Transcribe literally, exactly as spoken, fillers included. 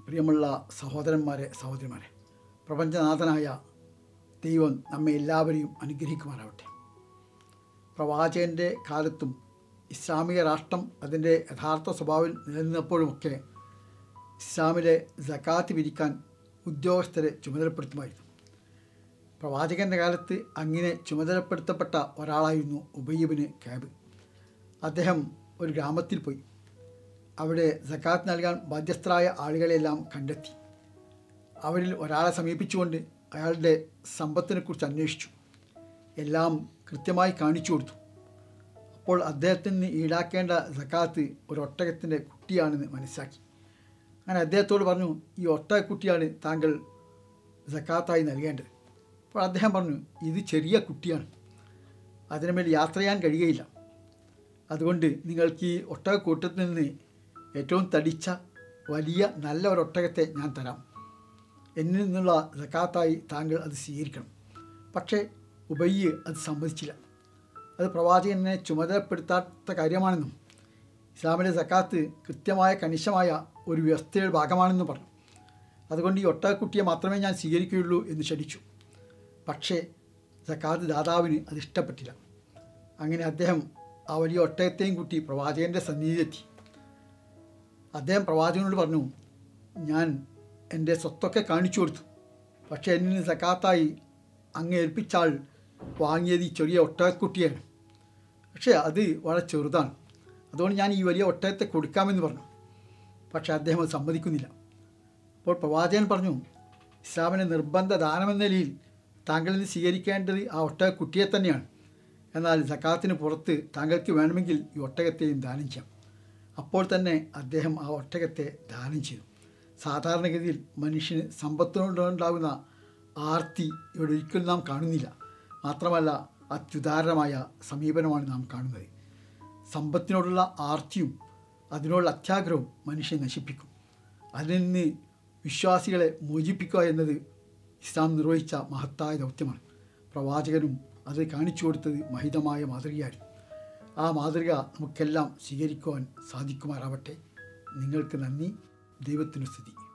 പ്രിയമുള്ള സഹോദരന്മാരെ സഹോദരിമാരെ, പ്രപഞ്ചനാഥനായ ദൈവം നമ്മെ എല്ലാവരെയും അനുഗ്രഹിക്കുമാറാവട്ടെ. പ്രവാചകൻ്റെ കാലത്തും ഇസ്ലാമിക രാഷ്ട്രം അതിൻ്റെ യഥാർത്ഥ സ്വഭാവം നിലനിന്നപ്പോഴുമൊക്കെ ഇസ്ലാമിലെ സകാത്ത് പിരിക്കാൻ ഉദ്യോഗസ്ഥരെ ചുമതലപ്പെടുത്തുമായിരുന്നു. പ്രവാചകൻ്റെ കാലത്ത് അങ്ങനെ ചുമതലപ്പെടുത്തപ്പെട്ട ഒരാളായിരുന്നു ഉബയ്യ് ഇബ്നു കഅബ്. അദ്ദേഹം ഒരു ഗ്രാമത്തിൽ പോയി അവിടെ സകാത്ത് നൽകാൻ ബാധ്യസ്ഥരായ ആളുകളെല്ലാം കണ്ടെത്തി. അവരിൽ ഒരാളെ സമീപിച്ചുകൊണ്ട് അയാളുടെ സമ്പത്തിനെക്കുറിച്ച് അന്വേഷിച്ചു. എല്ലാം കൃത്യമായി കാണിച്ചു കൊടുത്തു. അപ്പോൾ അദ്ദേഹത്തിന് ഈടാക്കേണ്ട സകാത്ത് ഒരു ഒട്ടകത്തിൻ്റെ കുട്ടിയാണെന്ന് മനസ്സിലാക്കി. അങ്ങനെ അദ്ദേഹത്തോട് പറഞ്ഞു, ഈ ഒട്ടകക്കുട്ടിയാണ് താങ്കൾ സകാത്തായി നൽകേണ്ടത്. അപ്പോൾ അദ്ദേഹം പറഞ്ഞു, ഇത് ചെറിയ കുട്ടിയാണ്, അതിനുമേൽ യാത്ര ചെയ്യാൻ കഴിയുകയില്ല. അതുകൊണ്ട് നിങ്ങൾക്ക് ഈ ഒട്ടകക്കൂട്ടത്തിൽ നിന്ന് ഏറ്റവും തടിച്ച വലിയ നല്ല ഒരു ഒട്ടകത്തെ ഞാൻ തരാം. എന്നിൽ നിന്നുള്ള സകാത്തായി താങ്കൾ അത് സ്വീകരിക്കണം. പക്ഷേ ഉബയ്യ് അത് സമ്മതിച്ചില്ല. അത് പ്രവാചകനെ ചുമതലപ്പെടുത്താത്ത കാര്യമാണെന്നും ഇസ്ലാമിലെ സകാത്ത് കൃത്യമായ കണിശമായ ഒരു വ്യവസ്ഥയുടെ ഭാഗമാണെന്നും പറഞ്ഞു. അതുകൊണ്ട് ഈ ഒട്ടകക്കുട്ടിയെ മാത്രമേ ഞാൻ സ്വീകരിക്കുകയുള്ളൂ എന്ന് ശഠിച്ചു. പക്ഷേ സകാത്ത് ദാതാവിന് അത് ഇഷ്ടപ്പെട്ടില്ല. അങ്ങനെ അദ്ദേഹം ആ വലിയ ഒട്ടകത്തെയും കൂട്ടി പ്രവാചകൻ്റെ സന്നിധിയിലെത്തി. അദ്ദേഹം പ്രവാചകനോട് പറഞ്ഞു, ഞാൻ എൻ്റെ സ്വത്തൊക്കെ കാണിച്ചു കൊടുത്തു, പക്ഷേ എന്നിൽ സകാത്തായി അങ്ങ് ഏൽപ്പിച്ചാൽ വാങ്ങിയത് ഈ ചെറിയ ഒട്ടകക്കുട്ടിയാണ്. പക്ഷേ അത് വളരെ ചെറുതാണ്, അതുകൊണ്ട് ഞാൻ ഈ വലിയ ഒട്ടകത്തെ കൊടുക്കാമെന്ന് പറഞ്ഞു. പക്ഷേ അദ്ദേഹം അത് സമ്മതിക്കുന്നില്ല. അപ്പോൾ പ്രവാചകൻ പറഞ്ഞു, ഇസ്ലാമിൻ്റെ നിർബന്ധ ദാനമെന്ന നിലയിൽ താങ്കളിൽ നിന്ന് സ്വീകരിക്കേണ്ടത് ആ ഒട്ടകക്കുട്ടിയെ തന്നെയാണ്. എന്നാൽ സകാത്തിന് പുറത്ത് താങ്കൾക്ക് വേണമെങ്കിൽ ഈ ഒട്ടകത്തെയും ദാനം ചെയ്യാം. അപ്പോൾ തന്നെ അദ്ദേഹം ആ ഒട്ടകത്തെ ദാനം ചെയ്തു. സാധാരണഗതിയിൽ മനുഷ്യന് സമ്പത്തിനോടുണ്ടാകുന്ന ആർത്തി ഇവിടെ ഒരിക്കലും നാം കാണുന്നില്ല. മാത്രമല്ല, അത്യുദാരമായ സമീപനമാണ് നാം കാണുന്നത്. സമ്പത്തിനോടുള്ള ആർത്തിയും അതിനോടുള്ള അത്യാഗ്രഹവും മനുഷ്യനെ നശിപ്പിക്കും. അതിൽ നിന്ന് വിശ്വാസികളെ മോചിപ്പിക്കുക എന്നത് ഇസ്ലാം നിർവഹിച്ച മഹത്തായ ദൗത്യമാണ്. പ്രവാചകനും അത് കാണിച്ചു കൊടുത്തത് മഹിതമായ മാതൃകയായിരുന്നു. ആ മാതൃക നമുക്കെല്ലാം സ്വീകരിക്കുവാൻ സാധിക്കുമാറാവട്ടെ. നിങ്ങൾക്ക് നന്ദി. ദൈവത്തിനു സ്തുതി.